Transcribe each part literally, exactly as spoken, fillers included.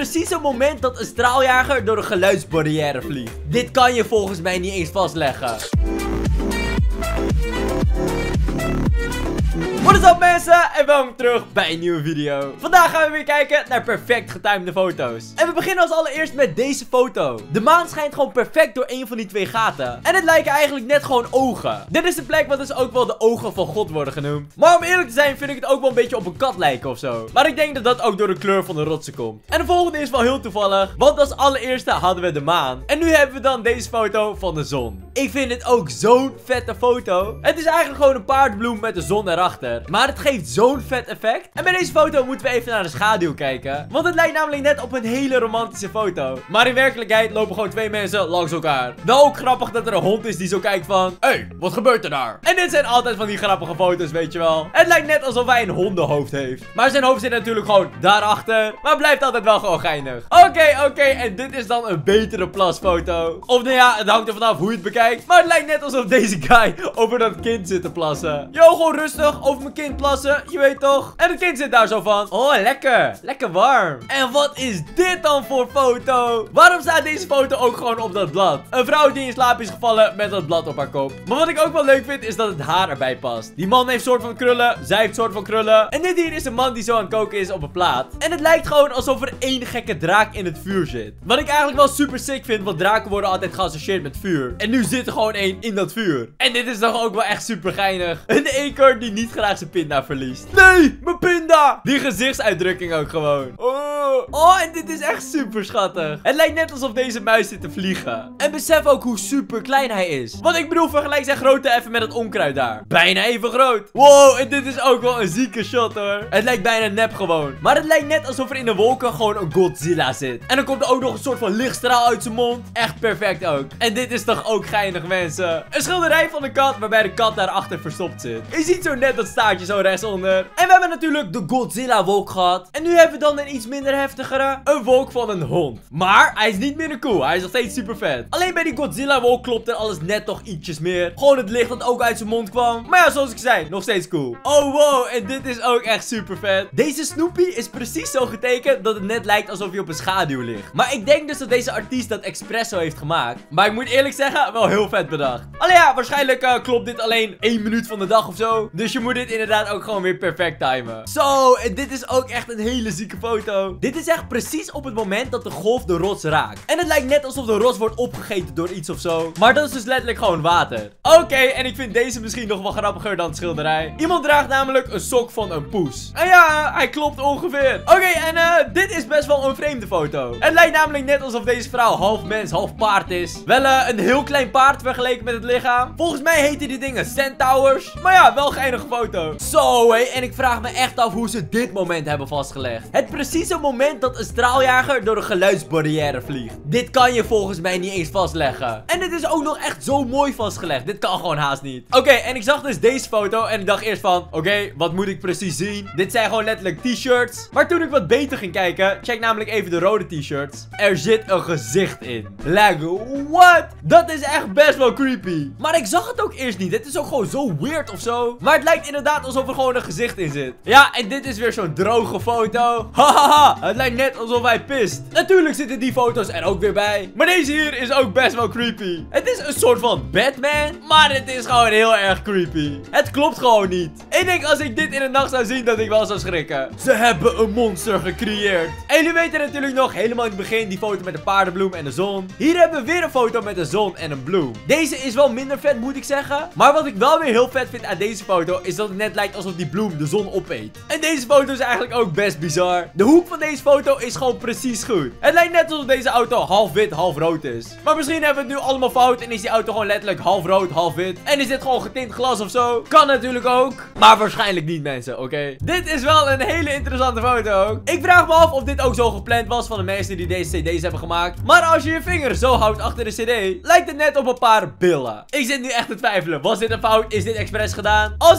precies het moment dat een straaljager door een geluidsbarrière vliegt. Dit kan je volgens mij niet eens vastleggen. Wat is up mensen en welkom terug bij een nieuwe video. Vandaag gaan we weer kijken naar perfect getimede foto's. En we beginnen als allereerst met deze foto. De maan schijnt gewoon perfect door een van die twee gaten. En het lijken eigenlijk net gewoon ogen. Dit is de plek wat dus ook wel de ogen van God worden genoemd. Maar om eerlijk te zijn vind ik het ook wel een beetje op een kat lijken of zo. Maar ik denk dat dat ook door de kleur van de rotsen komt. En de volgende is wel heel toevallig. Want als allereerste hadden we de maan. En nu hebben we dan deze foto van de zon. Ik vind dit ook zo'n vette foto. Het is eigenlijk gewoon een paardenbloem met de zon erachter. Maar het geeft zo'n vet effect. En bij deze foto moeten we even naar de schaduw kijken. Want het lijkt namelijk net op een hele romantische foto. Maar in werkelijkheid lopen gewoon twee mensen langs elkaar. Wel ook grappig dat er een hond is die zo kijkt van... Hé, hey, wat gebeurt er daar? En dit zijn altijd van die grappige foto's, weet je wel. Het lijkt net alsof hij een hondenhoofd heeft. Maar zijn hoofd zit natuurlijk gewoon daarachter. Maar blijft altijd wel gewoon geinig. Oké, okay, oké. Okay, en dit is dan een betere plasfoto. Of nou ja, het hangt er vanaf hoe je het bekijkt. Maar het lijkt net alsof deze guy over dat kind zit te plassen. Yo, gewoon rustig over mijn kind plassen, je weet toch? En het kind zit daar zo van, oh lekker, lekker warm. En wat is dit dan voor foto? Waarom staat deze foto ook gewoon op dat blad? Een vrouw die in slaap is gevallen met dat blad op haar kop. Maar wat ik ook wel leuk vind is dat het haar erbij past. Die man heeft soort van krullen, zij heeft soort van krullen. En dit hier is een man die zo aan het koken is op een plaat. En het lijkt gewoon alsof er één gekke draak in het vuur zit. Wat ik eigenlijk wel super sick vind, want draken worden altijd geassocieerd met vuur. En nu zit er gewoon één in dat vuur. En dit is toch ook wel echt super geinig. Een eekhoorn die niet graag zijn pinda verliest. Nee, mijn pinda! Die gezichtsuitdrukking ook gewoon. Oh. oh, en dit is echt super schattig. Het lijkt net alsof deze muis zit te vliegen. En besef ook hoe super klein hij is. Want ik bedoel, vergelijk zijn grootte even met het onkruid daar. Bijna even groot. Wow, en dit is ook wel een zieke shot hoor. Het lijkt bijna nep gewoon. Maar het lijkt net alsof er in de wolken gewoon een Godzilla zit. En dan komt er ook nog een soort van lichtstraal uit zijn mond. Echt perfect ook. En dit is toch ook geinig mensen. Een schilderij van een kat waarbij de kat daarachter verstopt zit. Je ziet zo net dat staartje zo rechtsonder. En we hebben natuurlijk de Godzilla wolk gehad. En nu hebben we dan een iets minder heftigere. Een wolk van een hond. Maar hij is niet minder cool. Hij is nog steeds super vet. Alleen bij die Godzilla wolk klopt er alles net toch ietsjes meer. Gewoon het licht dat ook uit zijn mond kwam. Maar ja, zoals ik zei, nog steeds cool. Oh wow, en dit is ook echt super vet. Deze Snoopy is precies zo getekend dat het net lijkt alsof hij op een schaduw ligt. Maar ik denk dus dat deze artiest dat expres zo heeft gemaakt. Maar ik moet eerlijk zeggen, wel heel vet bedacht. Alleen ja, waarschijnlijk uh, klopt dit alleen één minuut van de dag of zo. Dus je moet dit inderdaad ook gewoon weer perfect timen. Zo, en dit is ook echt een hele zieke foto. Dit is echt precies op het moment dat de golf de rots raakt. En het lijkt net alsof de rots wordt opgegeten door iets of zo. Maar dat is dus letterlijk gewoon water. Oké, okay, en ik vind deze misschien nog wel grappiger dan het schilderij. Iemand draagt namelijk een sok van een poes. En ja, hij klopt ongeveer. Oké, okay, en uh, dit is best wel een vreemde foto. Het lijkt namelijk net alsof deze vrouw half mens, half paard is. Wel uh, een heel klein paard vergeleken met het lichaam. Volgens mij heten die dingen centaurs. Maar ja, wel geinige foto. Zo, hé, en ik vraag me echt af hoe ze dit moment hebben vastgelegd. Het precieze moment dat een straaljager door een geluidsbarrière vliegt. Dit kan je volgens mij niet eens vastleggen. En dit is ook nog echt zo mooi vastgelegd. Dit kan gewoon haast niet. Oké, okay, en ik zag dus deze foto en ik dacht eerst van, oké, okay, wat moet ik precies zien? Dit zijn gewoon letterlijk t-shirts. Maar toen ik wat beter ging kijken, check namelijk even de rode t-shirts. Er zit een gezicht in. Like, what? Dat is echt best wel creepy. Maar ik zag het ook eerst niet. Het is ook gewoon zo weird of zo. Maar het lijkt inderdaad alsof er gewoon een gezicht in zit. Ja, en dit is weer zo'n droge foto. Hahaha, het lijkt net alsof hij pist. Natuurlijk zitten die foto's er ook weer bij. Maar deze hier is ook best wel creepy. Het is een soort van Batman, maar het is gewoon heel erg creepy. Het klopt gewoon niet. Ik denk als ik dit in de nacht zou zien, dat ik wel zou schrikken. Ze hebben een monster gecreëerd. En jullie weten natuurlijk nog helemaal in het begin die foto met de paardenbloem en de zon. Hier hebben we weer een foto met de zon en een bloem. Deze is wel minder vet, moet ik zeggen. Maar wat ik wel weer heel vet vind aan deze foto, is dat het net lijkt alsof die bloem de zon opeet. En deze foto is eigenlijk ook best bizar. De hoek van deze foto is gewoon precies goed. Het lijkt net alsof deze auto half wit, half rood is. Maar misschien hebben we het nu allemaal fout en is die auto gewoon letterlijk half rood, half wit. En is dit gewoon getint glas of zo? Kan natuurlijk ook. Maar waarschijnlijk niet, mensen, oké? Okay? Dit is wel een hele interessante foto ook. Ik vraag me af of dit ook zo gepland was van de mensen die deze cd's hebben gemaakt. Maar als je je vinger zo houdt achter de cd, lijkt het net op een paar billen. Ik zit nu echt te twijfelen. Was dit een fout? Is dit expres gedaan? Als het expres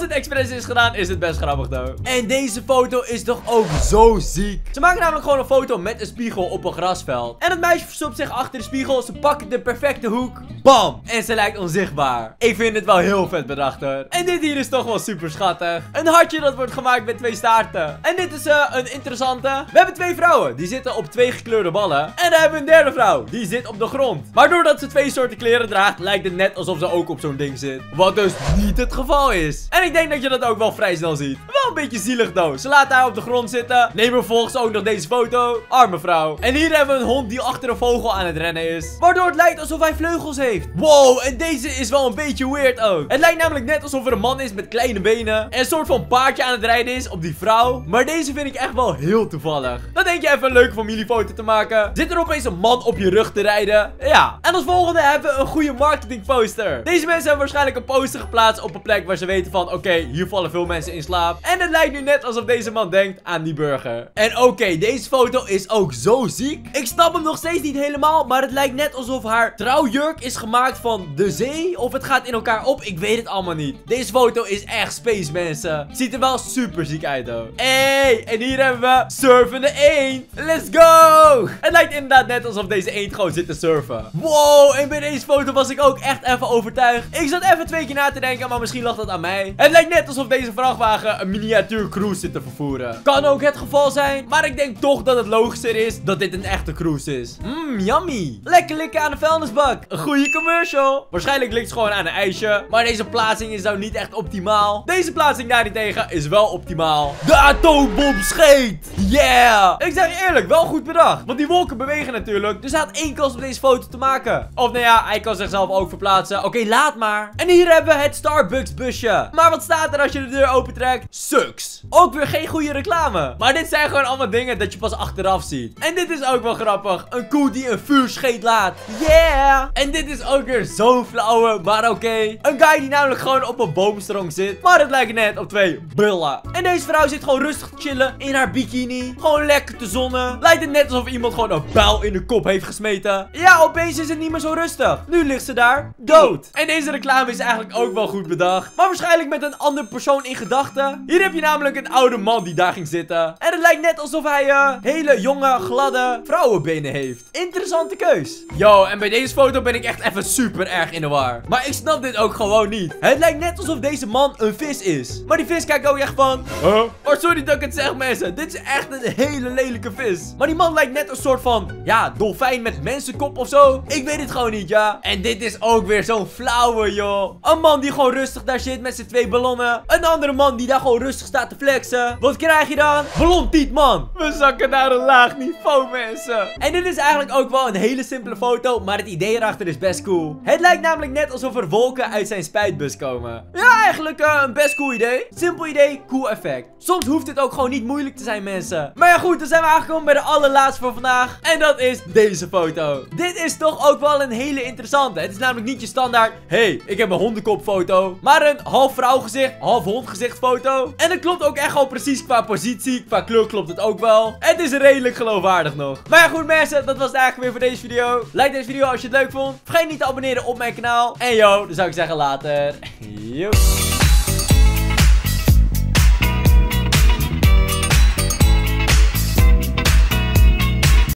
alles is gedaan, is het best grappig though. En deze foto is toch ook zo ziek. Ze maken namelijk gewoon een foto met een spiegel op een grasveld. En het meisje verstopt zich achter de spiegel. Ze pakken de perfecte hoek. Bam! En ze lijkt onzichtbaar. Ik vind het wel heel vet bedacht hoor. En dit hier is toch wel super schattig. Een hartje dat wordt gemaakt met twee staarten. En dit is uh, een interessante. We hebben twee vrouwen. Die zitten op twee gekleurde ballen. En dan hebben we een derde vrouw. Die zit op de grond. Maar doordat ze twee soorten kleren draagt, lijkt het net alsof ze ook op zo'n ding zit. Wat dus niet het geval is. En ik denk dat je dat ook wel vrij snel ziet. Wel een beetje zielig though. Ze laat haar op de grond zitten. Neem vervolgens ook nog deze foto. Arme vrouw. En hier hebben we een hond die achter een vogel aan het rennen is. Waardoor het lijkt alsof hij vleugels heeft. Wow, en deze is wel een beetje weird ook. Het lijkt namelijk net alsof er een man is met kleine benen. En een soort van paardje aan het rijden is op die vrouw. Maar deze vind ik echt wel heel toevallig. Dan denk je even een leuke familiefoto te maken. Zit er opeens een man op je rug te rijden? Ja. En als volgende hebben we een goede marketingposter. Deze mensen hebben waarschijnlijk een poster geplaatst op een plek waar ze weten van oké, okay, hier vallen veel mensen in slaap. En het lijkt nu net alsof deze man denkt aan die burger. En oké, okay, deze foto is ook zo ziek. Ik snap hem nog steeds niet helemaal, maar het lijkt net alsof haar trouwjurk is gemaakt van de zee. Of het gaat in elkaar op, ik weet het allemaal niet. Deze foto is echt space, mensen. Ziet er wel super ziek uit, hoor. Hey, en hier hebben we surfende eend. Let's go! Het lijkt inderdaad net alsof deze eend gewoon zit te surfen. Wow, en bij deze foto was ik ook echt even overtuigd. Ik zat even twee keer na te denken, maar misschien lag dat aan mij. Het lijkt net alsof deze vrachtwagen een miniatuur cruise zit te vervoeren. Kan ook het geval zijn, maar ik denk toch dat het logischer is dat dit een echte cruise is. Mmm, yummy. Lekker likken aan de vuilnisbak. Een goede commercial. Waarschijnlijk ligt het gewoon aan een ijsje, maar deze plaatsing is nou niet echt optimaal. Deze plaatsing daarentegen is wel optimaal. De atoombom scheet. Yeah. Ik zeg je eerlijk, wel goed bedacht. Want die wolken bewegen natuurlijk, dus hij had één kans om deze foto te maken. Of nou ja, hij kan zichzelf ook verplaatsen. Oké, okay, laat maar. En hier hebben we het Starbucks busje. Maar wat staat er als je de deur opentrekt? Sucks. Ook weer geen goede reclame. Maar dit zijn gewoon allemaal dingen dat je pas achteraf ziet. En dit is ook wel grappig. Een koe die een vuurscheet laat. Yeah. En dit is ook weer zo'n flauwe, maar oké. Okay. Een guy die namelijk gewoon op een boomstronk zit. Maar het lijkt net op twee bullen. En deze vrouw zit gewoon rustig te chillen in haar bikini. Gewoon lekker te zonnen. Lijkt het net alsof iemand gewoon een pijl in de kop heeft gesmeten. Ja, opeens is het niet meer zo rustig. Nu ligt ze daar dood. En deze reclame is eigenlijk ook wel goed bedacht. Maar waarschijnlijk met een andere persoon in gedachten. Hier heb je namelijk een oude man die daar ging zitten. En het lijkt net alsof hij uh, hele jonge, gladde vrouwenbenen heeft. Interessante keus. Yo, en bij deze foto ben ik echt even super erg in de war. Maar ik snap dit ook gewoon niet. Het lijkt net alsof deze man een vis is. Maar die vis kijkt ook echt van... Huh? Oh, sorry dat ik het zeg, mensen. Dit is echt een hele lelijke vis. Maar die man lijkt net een soort van... Ja, dolfijn met mensenkop of zo. Ik weet het gewoon niet, ja. En dit is ook weer zo'n flauwe, joh. Een man die gewoon rustig daar zit met zijn twee ballonnen. Een andere man die daar gewoon rustig staat te flexen. Wat krijg je dan? Ballontiet, man. We zakken naar een laag niveau, mensen. En dit is eigenlijk ook wel een hele simpele foto. Maar het idee erachter is best cool. Het lijkt namelijk net alsof er wolken uit zijn spuitbus komen. Ja, eigenlijk uh, een best cool idee. Simpel idee, cool effect. Soms hoeft het ook gewoon niet moeilijk te zijn, mensen. Maar ja, goed, dan zijn we aangekomen bij de allerlaatste voor vandaag. En dat is deze foto. Dit is toch ook wel een hele interessante. Het is namelijk niet je standaard, hey, ik heb een hondenkopfoto. Maar een half vrouwgezicht, half hondgezicht foto. En het klopt ook echt gewoon precies qua positie. Qua kleur klopt het ook wel. Het is redelijk geloofwaardig nog. Maar ja, goed mensen, dat was het eigenlijk weer voor deze video. Like deze video als je het leuk vond. Vergeet niet te abonneren op mijn kanaal. En yo, dan zou ik zeggen later. Yo.